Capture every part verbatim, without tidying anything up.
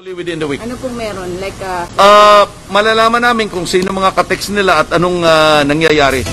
Within the week. Ano pong meron? Like, uh, Uh, malalaman namin kung sino mga katext nila at anong uh, nangyayari.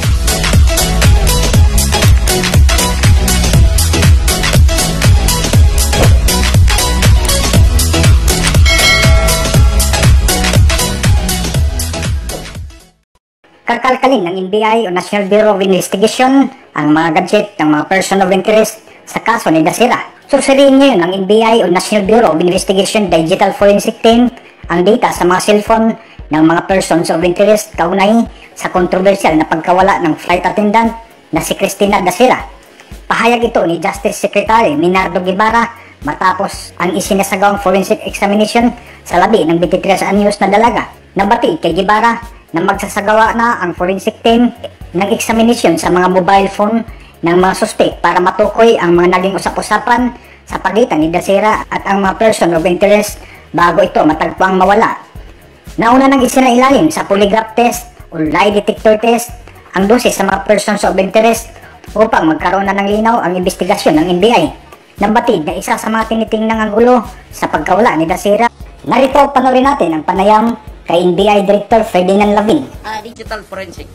Kakalkalin ng N B I o National Bureau of Investigation ang mga gadget ng mga person of interest sa kaso ni Dasira. Susuriin ngayon ng N B I o National Bureau of Investigation Digital Forensic Team ang data sa mga cellphone ng mga persons of interest kaunay sa kontrobersyal na pagkawala ng flight attendant na si Cristina Dasira. Pahayag ito ni Justice Secretary Minardo Guevara matapos ang isinasagawang forensic examination sa labi ng twenty-three anyos na dalaga. Nabati kay Guevara na magsasagawa na ang forensic team ng examination sa mga mobile phone ng mga suspect para matukoy ang mga naging usap-usapan sa pagitan ni Dasira at ang mga person of interest bago ito matagpuang mawala. Nauna nang isinailalim sa polygraph test o lie detector test ang dosis sa mga persons of interest upang magkaroon na ng linaw ang investigasyon ng N B I. Nabatid na isa sa mga tinitingnang anggulo sa pagkawala ni Dasira. Narito panoorin natin ang panayam kay N B I Director Ferdinand Lavin. uh, digital forensic.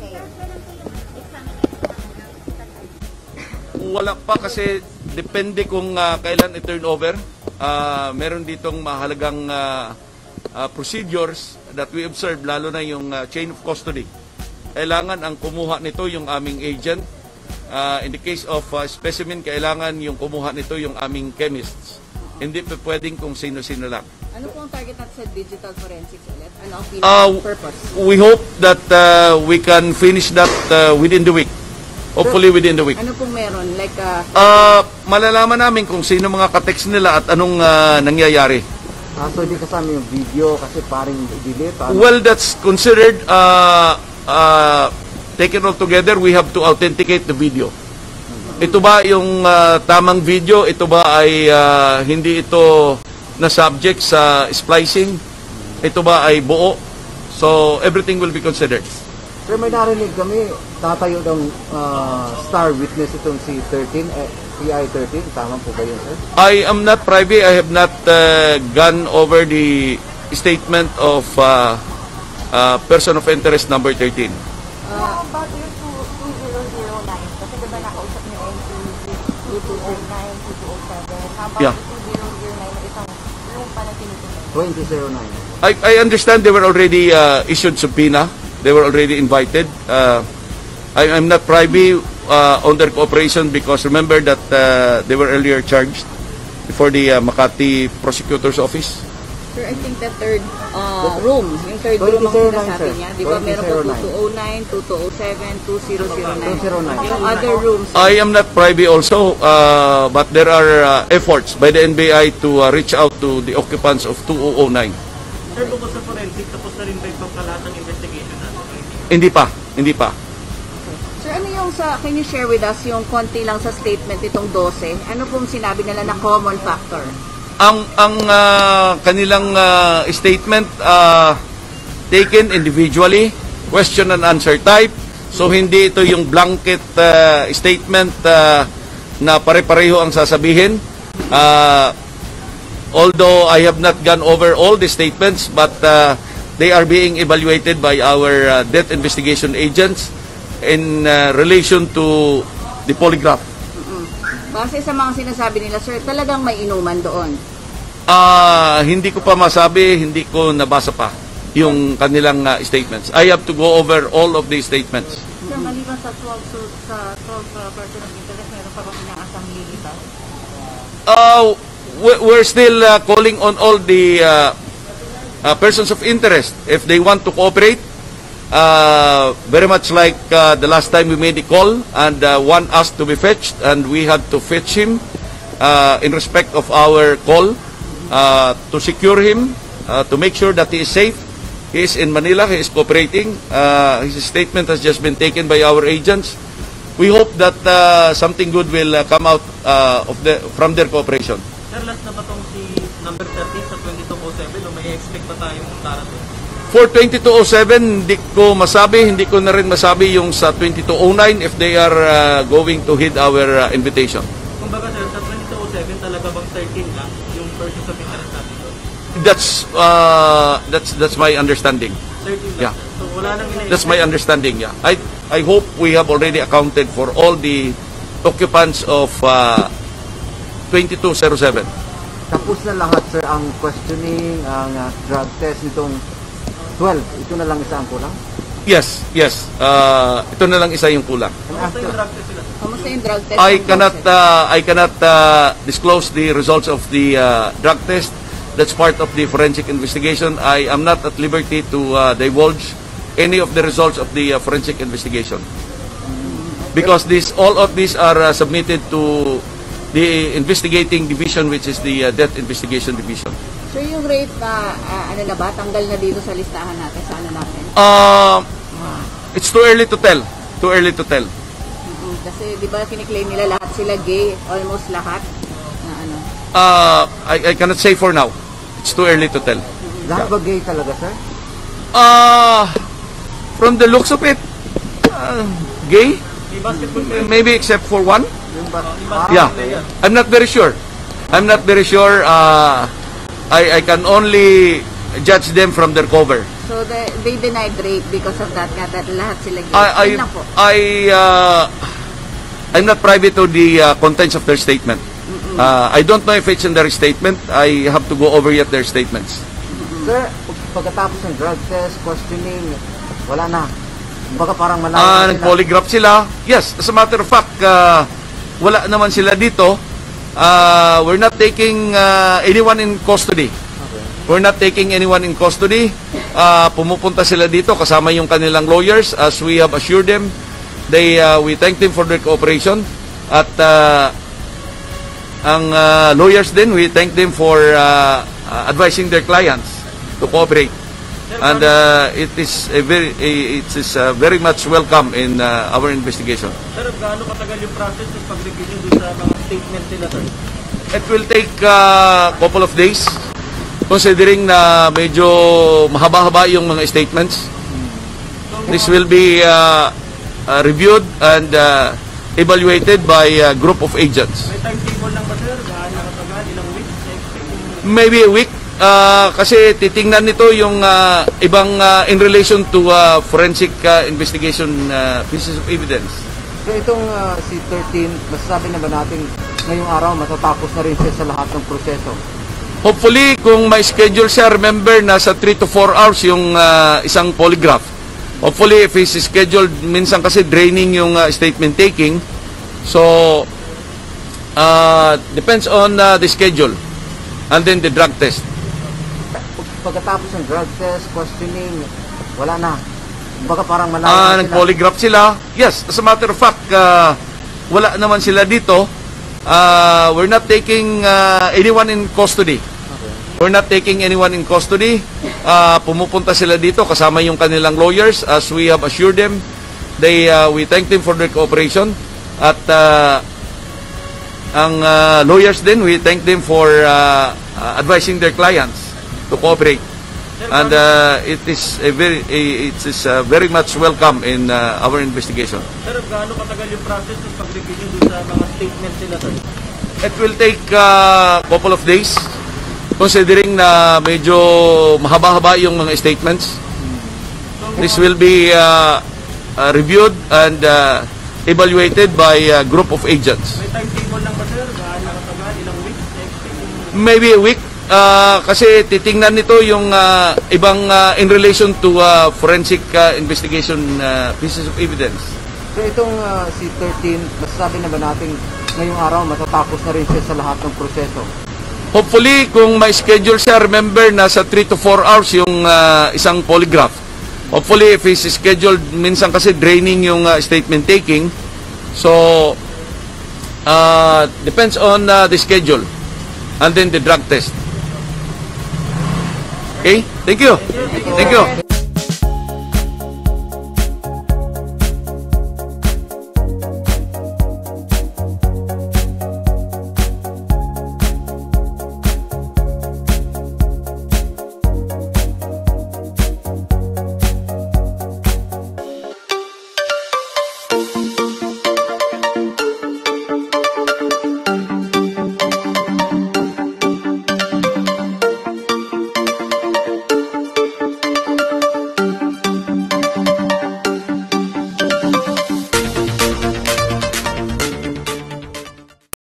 Wala pa kasi depende kung uh, kailan i-turn over. Uh, meron ditong mahalagang uh, uh, procedures that we observe, lalo na yung uh, chain of custody. Kailangan ang kumuha nito yung aming agent. Uh, in the case of uh, specimen, kailangan yung kumuha nito yung aming chemists. Hindi pa pwedeng kung sino-sino lang. Ano po ang target natin sa digital forensics ulit? Ano ang Uh, purpose? we hope that uh, we can finish that uh, within the week. Hopefully within the week. Ano pong meron? Like, uh, Uh, malalaman namin kung sino mga katext nila at anong uh, nangyayari. Ah, so hindi kasama yung video kasi paring delete? Ano? Well, that's considered uh, uh, taken all together. We have to authenticate the video. Ito ba yung uh, tamang video? Ito ba ay uh, hindi ito na subject sa splicing? Ito ba ay buo? So everything will be considered. Sir, may narinig kami, tatayo ng uh, star witness itong si thirteen, eh, P I thirteen. Tama po ba yun, sir? I am not privy. I have not uh, gone over the statement of uh, uh, person of interest number thirteen. How about yung two thousand nine? Kasi diba nakausap niyo yung two thousand nine, two thousand seven. How about Yeah. yung two thousand nine na isang lupa na tinutunan? twenty oh nine. I, I understand they were already uh, issued subpoena. They were already invited. Uh, I, I'm not privy uh, on their cooperation because remember that uh, they were earlier charged before the uh, Makati Prosecutor's Office. sir, I think the third uh, room, yung third room ang sinasabi niya. Di ba meron po two thousand nine, two thousand seven, two thousand nine. two thousand nine. Yung other rooms. I am not privy also, uh, but there are uh, efforts by the N B I to uh, reach out to the occupants of two thousand nine. Sir, bukod sa forensic, tapos na rin ba itong kalatang investigation natin? Hindi pa, hindi pa. Sir, ano yung sa, can you share with us yung konti lang sa statement itong twelve? Ano pong sinabi nila na common factor? Ang ang uh, kanilang uh, statement uh, taken individually, question and answer type. So hindi ito yung blanket uh, statement uh, na pare-pareho ang sasabihin. Uh, although I have not gone over all the statements, but uh, they are being evaluated by our uh, death investigation agents in uh, relation to the polygraph. Mm-mm. Base sa mga sinasabi nila, sir, talagang may inuman doon. Ah, hindi ko pa masabi, hindi ko nabasa pa yung kanilang uh, statements. I have to go over all of these statements. Sir, maliban sa twelve, so, sa twelve uh, person of interest, meron pa ba pinaasang lilitaw? Uh, we- we're still uh, calling on all the uh, uh, persons of interest if they want to cooperate. Uh, very much like uh, the last time we made a call and uh, one asked to be fetched and we had to fetch him uh, in respect of our call. Uh, to secure him, uh, to make sure that he is safe. He is in Manila, he is cooperating. Uh, his statement has just been taken by our agents. We hope that uh, something good will uh, come out uh, of the, from their cooperation. Sir, last na ba itong si number thirteen sa twenty-two oh seven o may expect pa tayong darating? For twenty-two oh seven, hindi ko masabi, hindi ko na rin masabi yung sa twenty-two oh nine if they are uh, going to heed our uh, invitation. Kumbaga sir, sa twenty-two oh seven talaga bang thirteen lang yung persons of interest natin doon? That's uh, that's that's my understanding. thirteen Yeah. lang. So wala nang ina That's my understanding. Yeah. I I hope we have already accounted for all the occupants of uh, twenty-two oh seven. Tapos na lahat, sir, ang questioning, ang uh, drug test nitong twelve. Ito na lang isa ang kulang. Yes, yes. Uh, ito na lang isa yung kulang. And Kamusta after, yung drug test sila? Kamusta yung drug test? I ng cannot Joseph? uh, I cannot uh, disclose the results of the uh, drug test. That's part of the forensic investigation. I am not at liberty to uh, divulge any of the results of the uh, forensic investigation because this all of these are uh, submitted to the investigating division, which is the uh, death investigation division. So yung rate na, ah, ano na ba, tanggal na dito sa listahan natin, sa ano natin? Uh, it's too early to tell. Too early to tell. Mm, Kasi di ba kiniklaim nila lahat sila gay, almost lahat na ano. Uh, I, I cannot say for now. It's too early to tell. lahat ba gay talaga, sir? Uh, from the looks of it, uh, gay? May basketball player. Maybe except for one? Yung ba? Ah, Yeah. I'm not very sure. I'm not very sure. Uh, I, I can only judge them from their cover. So they, they denied rape because of that, nga, that lahat sila gay. I, I, Yun lang po. I, uh, I'm not privy to the uh, contents of their statement. Uh, I don't know if it's in their statement. I have to go over yet their statements. Sir, pagkatapos ng drug test, questioning, wala na. Baka parang Ah, malayo na sila. nag-polygraph sila. Yes, as a matter of fact, uh, wala naman sila dito. Uh, we're not taking uh, anyone in custody. We're not taking anyone in custody. Uh, pumupunta sila dito kasama yung kanilang lawyers, as we have assured them. They, uh, we thank them for their cooperation. At uh, ang uh, lawyers din, we thank them for uh, uh, advising their clients to cooperate. And uh, it is a very, a, it is uh, very much welcome in uh, our investigation. Sir, gaano katagal yung process ng pag-review nyo dun sa mga statement nila, sir? It will take a couple of days, considering na medyo mahaba-haba yung mga statements. This will be uh, uh, reviewed and uh, evaluated by a group of agents. May timetable lang ba, sir? Gaano katagal? Ilang weeks? Expecting Maybe a week, uh, kasi titingnan nito yung uh, ibang uh, in relation to uh, forensic uh, investigation uh, pieces of evidence. So itong uh, si thirteen, masasabi na ba natin ngayong araw matatapos na rin siya sa lahat ng proseso? Hopefully, kung may schedule siya, remember, nasa three to four hours yung uh, isang polygraph. Hopefully, if he's scheduled, minsan kasi draining yung uh, statement taking. So, uh, depends on uh, the schedule. And then the drug test. Pagkatapos ng drug test, questioning, wala na. Baka parang malayo Ah, na sila. nag-polygraph sila. Yes, as a matter of fact, uh, wala naman sila dito. Uh, we're not taking uh, anyone in custody. We're not taking anyone in custody. Uh, pumupunta sila dito kasama yung kanilang lawyers, as we have assured them. They, uh, we thank them for their cooperation. At uh, ang uh, lawyers din, we thank them for uh, uh, advising their clients to cooperate. And uh, it is a very, a, it is uh, very much welcome in uh, our investigation. Sir, gaano katagal yung process ng pag-review nyo dun sa mga statement nila, sir? It will take a couple of days, considering na medyo mahaba-haba yung mga statements. This will be uh, uh, reviewed and uh, evaluated by a group of agents. May timetable lang ba, sir? Gaano katagal? Ilang weeks? Expecting Maybe a week, uh, kasi titingnan nito yung uh, ibang uh, in relation to uh, forensic uh, investigation uh, pieces of evidence. So itong uh, si thirteen, masasabi na ba natin ngayong araw matatapos na rin siya sa lahat ng proseso? Hopefully, kung may schedule siya, remember, nasa three to four hours yung uh, isang polygraph. Hopefully, if he's scheduled, minsan kasi draining yung uh, statement taking. So, uh, depends on uh, the schedule. And then the drug test. Okay? Thank you. Thank you.